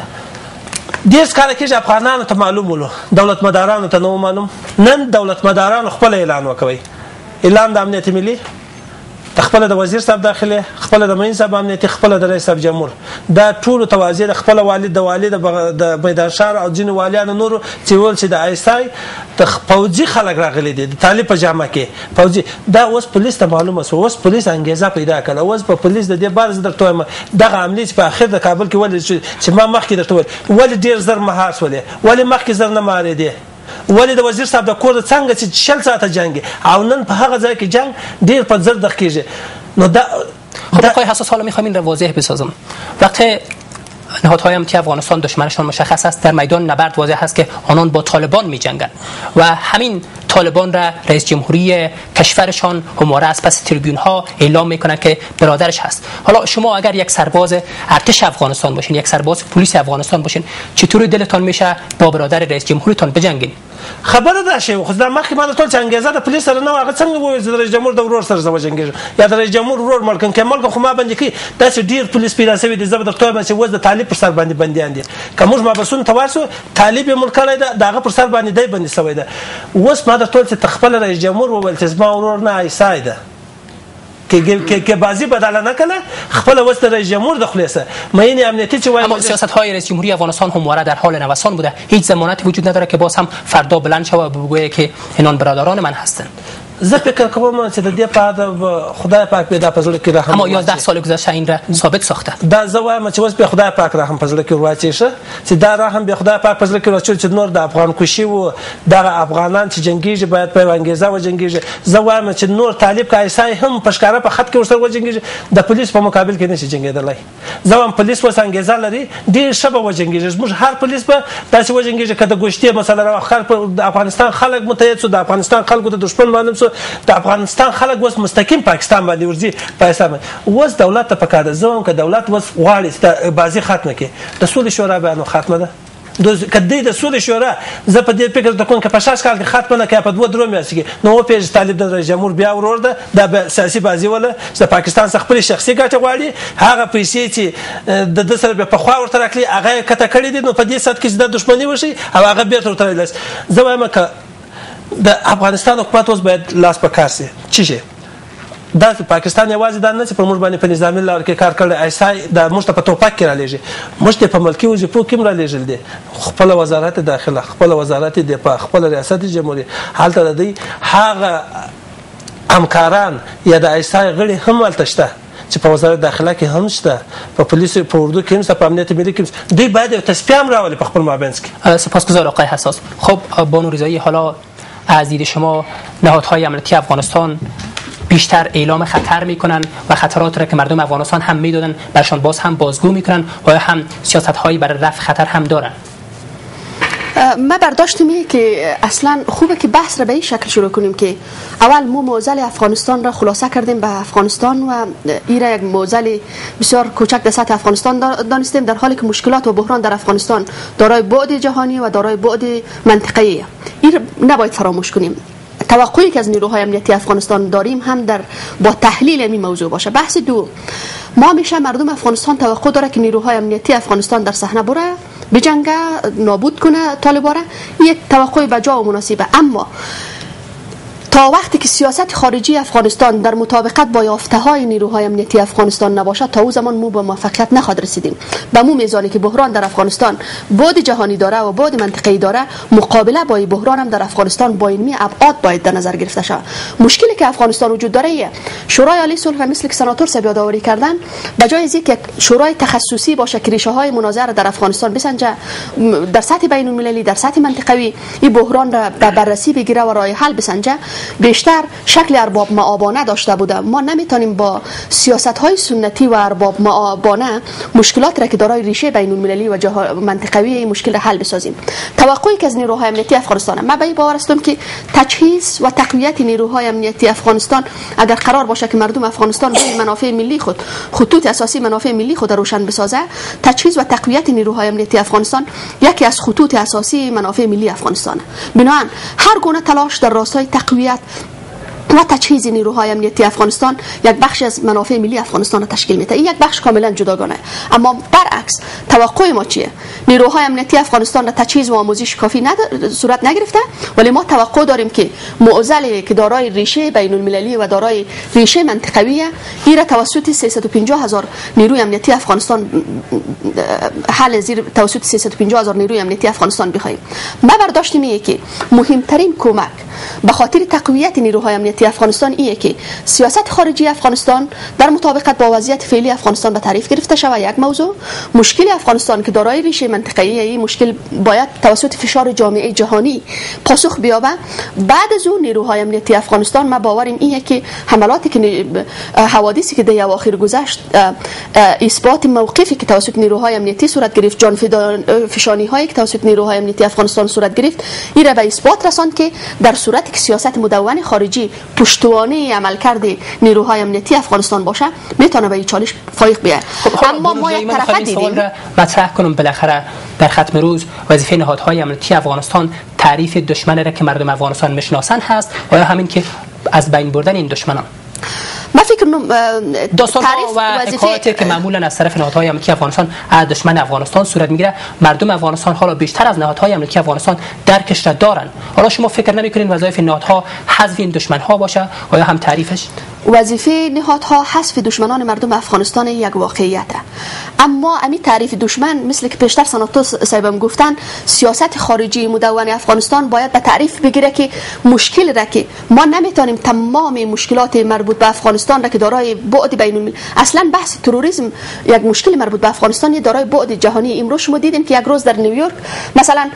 دیس کال کې افغانانو ته معلوم ولو دولت مدارانو ته نو معلوم نن دولت مدارانو خپل اعلان وکوي اعلان د امنیت ملي خپل د وزیر صاحب داخله خپل د مین صاحب امنیتي خپل د رئیس صاحب جمهور دا ټول توازی د خپل والد د والد د میدان شهر او ځین والیان نور چې ول چې د ایسای د فوجي خلک راغلي دي د طالب په جامه کې فوجي دا اوس پولیس ته معلومه سو اوس پولیس انګیزه پیدا کړه اوس په پولیس د دې بارز درته دغه عملیات په اخر د کابل کې ول چې ما مخکې درته ول ډیر زر مهار ولې ولې مخکې زر نه مارې دي ولې د وزیر صاحب د کور څنګه چې شل ساعته جنگ او نن په هغه ځای کې جنگ ډیر په زر دقیقه نو دا خب آقای حساس حالا میخوام این را واضح بسازم. وقتی نهادهای امنیتی افغانستان دشمنشان مشخص است، در میدان نبرد واضح است که آنان با طالبان می‌جنگند و همین طالبان را رئیس جمهوری کشورشان همواره از پس تریبیون ها اعلام میکنه که برادرش هست. حالا شما اگر یک سرباز ارتش افغانستان باشین، یک سرباز پلیس افغانستان باشین، چطور دلتان میشه با برادر رئیس جمهورتان بجنگین؟ خبره ده شی خو دا مخکې ما ټول چنګیزه د پولیس سره نه هغه څنګه وایي چې د رئیس جمهور د ورور سره زما جنګیږي یا د رئیس جمهور ورور ملکن کمال خو ما باندې کی داسې ډیر پولیس پیدا شوی دي. زه به درته وایم چې وز د طالب پر سر باندې بندیان دي. که موږ ما بسون تواسو طالب ملک کړی دا دغه پر سر باندې دی باندې شوی ده. اوس ما د ټول چې تخپل رئیس جمهور وویل چې زما ورور نه ایسای ده که که بازی بدل نکنه خپل وسط رئیس جمهور د خلاصه مینه امنیتی چې وایي. اما سیاست های رئیس جمهوری افغانستان همواره در حال نوسان بوده، هیچ ضمانتی وجود نداره که باز هم فردا بلند شوه و بگویه که اینان برادران من هستند. زه فکر کوم چې د دې په اړه خدای پاک پیدا پزړه کې رحم، اما یازده سال گذشته این را ثابت ساخته. دا زه وایم چې اوس به خدای پاک رحم پزړه کې واچي شه چې دا رحم به خدای پاک پزړه کې واچي چې نور د افغان کوشي و د افغانان چې جنگیږي باید په انګیزه و جنگیږي. زه وایم چې نور طالب کایسای هم پښکاره په خط کې ورسره و جنگیږي، د پولیس په مقابل کې نشي جنگیدلای. زه وایم پولیس وس انګیزه لري ډیر شبه و جنگیږي. موږ هر پولیس په داسې و جنگیږي کده ګوشتي مثلا راخر په افغانستان خلک متحد سو، د افغانستان خلکو ته دشمن معلوم سو، د افغانستان خلک وس مستقیم پاکستان باندې ورځي. پاکستان وس دولت ته پکاره زوم که دولت وس غواړي بازی ختمه کې د سولې شورا بیان ختمه ده. د کدی د سولې شورا زه په دې فکر د کوم که په شاش کال کې ختمه نه کې په دوه درو میاشتې کې نو پیج طالب د رئیس جمهور بیا ورور ده د سیاسي بازی ولا د پاکستان څخه خپل شخصي ګټه غواړي. هغه پیسې چې د د سره په خوا ورته راکړي هغه کته کړی دي، نو په دې سات کې د دښمنی وشي او هغه بیرته ورته لاس. زه وایم که د افغانستان حکومت اوس باید لاس په کار سي. چی شي دا پاکستان یوازې دا نه چې په موږ باندې په نظامی لار کې کار کړی ایسای د موږ ته په توپک کې را لېږي، موږ ته په ملکی وظیفو کې را لېږل دي. خپل وزارت داخله، خپل وزارت دفاع، خپل ریاست جمهوریت حالت د دې هغه همکاران یا د ایسای غړي هم ولتشته چې په وزارت داخله کې هم شته، په پولیس په اردو کې هم شته، په امنیت ملي کې دوی باید تصفیه راولي په خپل مابینس کې. سپاسگزار آقای حساس. خب بانو رضایی، حالا از دید شما نهادهای امنیتی افغانستان بیشتر اعلام خطر میکنن و خطرات را که مردم افغانستان هم میدادن برشان باز هم بازگو میکنن و هم سیاست هایی برای رفع خطر هم دارن؟ ما برداشتم که اصلا خوبه که بحث را به این شکل شروع کنیم که اول ما معضل افغانستان را خلاصه کردیم به افغانستان و این را یک معضل بسیار کوچک در سطح افغانستان دانستیم، در حالی که مشکلات و بحران در افغانستان دارای بعد جهانی و دارای بعد منطقه‌ای. این نباید فراموش کنیم. توقعی که از نیروهای امنیتی افغانستان داریم هم در با تحلیل این موضوع باشه. بحث دو، ما میشه مردم افغانستان توقع داره که نیروهای امنیتی افغانستان در صحنه بره بجنگه نابود کنه طالبان را. یک توقع بجا و مناسبه، اما تا وقتی که سیاست خارجی افغانستان در مطابقت با یافته‌های نیروهای امنیتی افغانستان نباشه تا او زمان مو به موفقیت نخواهد رسیدیم. به مو میزانی که بحران در افغانستان بعد جهانی داره و بعد منطقه‌ای داره، مقابله با این بحران هم در افغانستان با این می ابعاد باید در نظر گرفته شود. مشکلی که افغانستان وجود داره ایه. شورای عالی صلح مثل که سناتور سب یادآوری کردن، بجای از اینکه شورای تخصصی باشه که ریشه‌های مناظره در افغانستان بسنجه، در سطح بین‌المللی در سطح منطقوی این بحران را به بررسی بگیره و راه حل بسنجه، بیشتر شکل ارباب معابانه داشته بوده. ما نمیتونیم با سیاست های سنتی و ارباب معابانه مشکلات را که دارای ریشه بین المللی و منطقوی این مشکل حل بسازیم. توقعی که از نیروهای امنیتی افغانستان، من به این باور هستم که تجهیز و تقویت نیروهای امنیتی افغانستان اگر قرار باشه که مردم افغانستان روی منافع ملی خود، خطوط اساسی منافع ملی خود روشن بسازه، تجهیز و تقویت نیروهای امنیتی افغانستان یکی از خطوط اساسی منافع ملی افغانستان. بنابراین هر گونه تلاش در راستای تقویت و تجهیز نیروهای امنیتی افغانستان یک بخش از منافع ملی افغانستان را تشکیل میده. این یک بخش کاملا جداگانه. اما برعکس توقع ما چیه؟ نیروهای امنیتی افغانستان را تجهیز و آموزش کافی ندار... صورت نگرفته، ولی ما توقع داریم که معضلی که دارای ریشه بین المللی و دارای ریشه منطقوی، این را توسط سیصد و پنجاه هزار نیروی امنیتی افغانستان حل زیر توسط سیصد و پنجاه هزار نیروی امنیتی افغانستان بخواهیم. ما برداشت میگه که مهمترین کمک به خاطر تقویت نیروهای امنیتی افغانستان ایه که سیاست خارجی افغانستان در مطابقت با وضعیت فعلی افغانستان به تعریف گرفته شود. یک موضوع مشکل افغانستان که دارای ریشه منطقه‌ای این مشکل باید توسط فشار جامعه جهانی پاسخ بیابه. بعد از اون نیروهای امنیتی افغانستان ما باوریم اینه که حملاتی که حوادثی که در اواخر گذشت اثبات موقفی که توسط نیروهای امنیتی صورت گرفت، جان فشانی هایی که توسط نیروهای امنیتی افغانستان صورت گرفت، این را به اثبات رساند که در صورتی که سیاست مدون خارجی پشتوانه عملکرد نیروهای امنیتی افغانستان باشه میتونه به این چالش فایق بیاید. اما ما یک طرفه دیدیم. مطرح کنم بالاخره در ختم روز وظیفه نهادهای امنیتی افغانستان تعریف دشمن را که مردم افغانستان میشناسند هست و یا همین که از بین بردن این دشمنان؟ ما فکر کنم داستان‌ها و حکایاتی که معمولا از طرف نهادهای امنیتی افغانستان از دشمن افغانستان صورت میگیره، مردم افغانستان حالا بیشتر از نهادهای امنیتی افغانستان درکش را دارن. حالا شما فکر نمی‌کنین وظایف نهادها حذف این دشمن‌ها باشه و یا هم تعریفش؟ وظیفه نهادها حذف دشمنان مردم افغانستان یک واقعیته، اما امی تعریف دشمن مثل که پیشتر سناتور صاحبم گفتن سیاست خارجی مدون افغانستان باید به تعریف بگیره که مشکل را که ما نمیتونیم تمام مشکلات مربوط به افغانستان را که دارای بعد بین المللی، اصلا بحث تروریسم یک مشکل مربوط به افغانستان یه دارای بعد جهانی. امروز شما دیدین که یک روز در نیویورک مثلا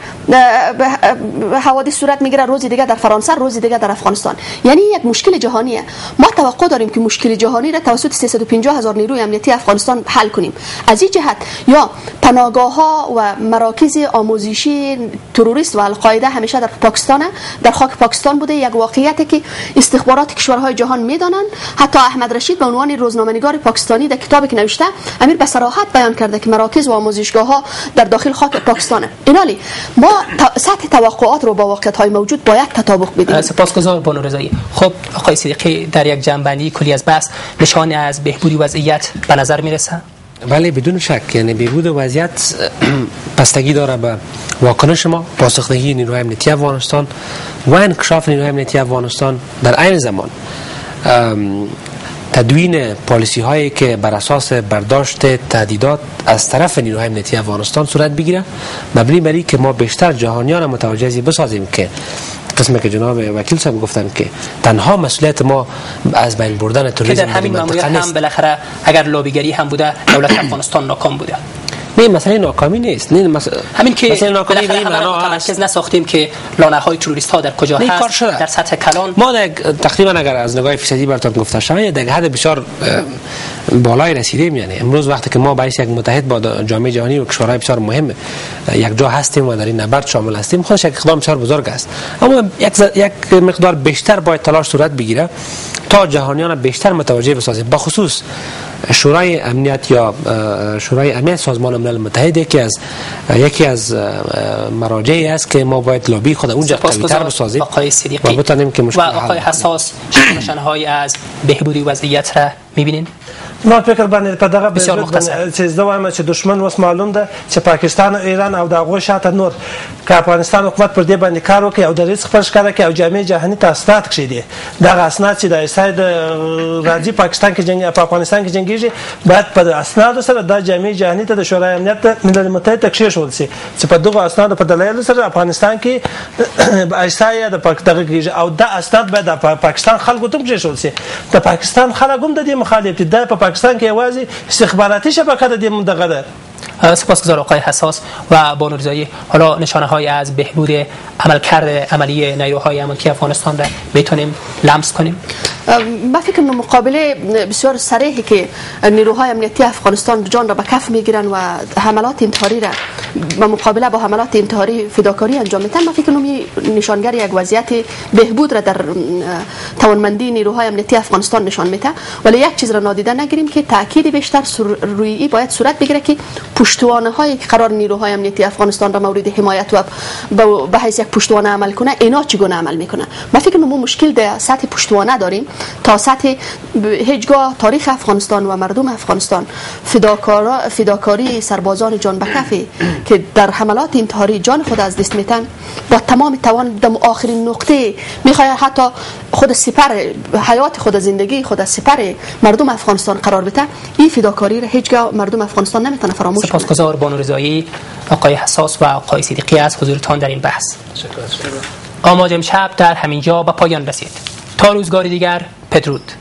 حوادث صورت میگیره، روز دیگه در فرانسه، روز دیگه در افغانستان، یعنی یک مشکل جهانیه. ما توقع داریم که مشکل جهانی را توسط سیصد و پنجاه هزار نیروی امنیتی افغانستان حل کنیم. از این جهت یا پناهگاه‌ها و مراکز آموزشی تروریست و القاعده همیشه در پاکستان، در خاک پاکستان بوده. یک واقعیتی که استخبارات کشورهای جهان میدانند. حتی احمد رشید به عنوان روزنامه‌نگار پاکستانی در کتابی که نوشته امیر به صراحت بیان کرده که مراکز و آموزشگاه‌ها در داخل خاک پاکستانه. اینالی ما سطح توقعات رو با واقعیت‌های موجود باید تطابق بدیم. سپاسگزار بانو رضایی. خب آقای صدیقی در یک جنبندی کلی از بحث نشانی از بهبودی وضعیت به نظر میرسه؟ بله بدون شک، یعنی بهبود وضعیت بستگی داره به واکنش ما، پاسخدهی نیروهای امنیتی افغانستان و انکشاف نیروهای امنیتی افغانستان. در عین زمان تدوین پالیسی هایی که بر اساس برداشت تهدیدات از طرف نیروهای امنیتی افغانستان صورت بگیره، مبنی بر اینکه ما بیشتر جهانیان متوجه بسازیم که قسمی که جناب وکیل صاحب گفتن که تنها مسئولیت ما از بین بردن تروریسم در همین ماموریت هم بالاخره اگر لابیگری هم بوده دولت افغانستان ناکام بوده. نه مسئله ناکامی نیست، نه مس... همین که مسئله ناکامی به این معنا متمرکز نساختیم که لانه‌های تروریست ها در کجا هست در سطح کلان. ما تقریبا اگر از نگاه فیصدی براتون گفته شود در حد بسیار بالای رسیدیم. یعنی امروز وقتی که ما باعث یک متحد با جامعه جهانی و کشورهای بسیار مهم یک جا هستیم و در این نبرد شامل هستیم، خودش یک اقدام بسیار بزرگ است. اما یک یک مقدار بیشتر باید تلاش صورت بگیره تا جهانیان بیشتر متوجه بسازیم، به خصوص شورای امنیت یا شورای امنیت سازمان ملل متحد یکی از یکی از مراجعی است که ما باید لابی خود اونجا قوی‌تر بسازیم و بتونیم که مشکل و آقای حساس نشانه‌های از بهبودی وضعیت را می‌بینین؟ ما فکر باندې په دغه چې زه وایم چې دشمن اوس معلوم ده چې پاکستان او ایران او د هغوی شاته نور که افغانستان حکومت پر دې باندې کار وکړي او د رزق پر ښکاره کړي او جامعه جهاني ته اسناد کښېږدي. دغه اسناد چې د اسرائیل راځي پاکستان کې جنګ په افغانستان کې جنګېږي باید په اسنادو سره د جامعه جهاني ته د شورای امنیت ملل متحد ته کښېښودل شي چې په دغه اسنادو په دلایلو سره افغانستان کې اسرائیل د دغه کېږي او د اسناد باید د پاکستان خلکو ته کښېښودل شي. د پاکستان خلک هم د دې مخالف دي. د پاکستان کې یوازې استخباراتي شبکه د دې دغه ده. سپاسگزار آقای حساس و بانو رضایی. حالا نشانه های از بهبود عملکرد عملی نیروهای امنیتی افغانستان را میتونیم لمس کنیم؟ ما فکر کنم مقابله بسیار صریحی که نیروهای امنیتی افغانستان جان را به کف میگیرن و حملات انتحاری را به مقابله با حملات انتحاری فداکاری انجام میدن. ما فکر کنم این نشانگر یک وضعیت بهبود را در توانمندی نیروهای امنیتی افغانستان نشان میده. ولی یک چیز را نادیده نگیریم که تاکید بیشتر روی این باید صورت بگیره که پشتوانه هایی که قرار نیروهای امنیتی افغانستان را مورد حمایت و به حیث یک پشتوانه عمل کنه، اینا چگونه عمل میکنه؟ ما فکر کنم ما مشکل در سطح پشتوانه داریم. تا سطح هیچگاه تاریخ افغانستان و مردم افغانستان فداکارا فداکاری سربازان جان بکفی که در حملات انتحاری جان خود از دست میتن با تمام توان در آخرین نقطه میخواد حتی خود سپر حیات خود زندگی خود سپر مردم افغانستان قرار بده. این فداکاری را هیچگاه مردم افغانستان نمیتونه فراموش کنه. سپاسگزار بانو رضایی، آقای حساس و آقای صدیقی از حضورتان در این بحث. آماج امشب در همینجا به پایان رسید. تا روزگاری دیگر، بدرود.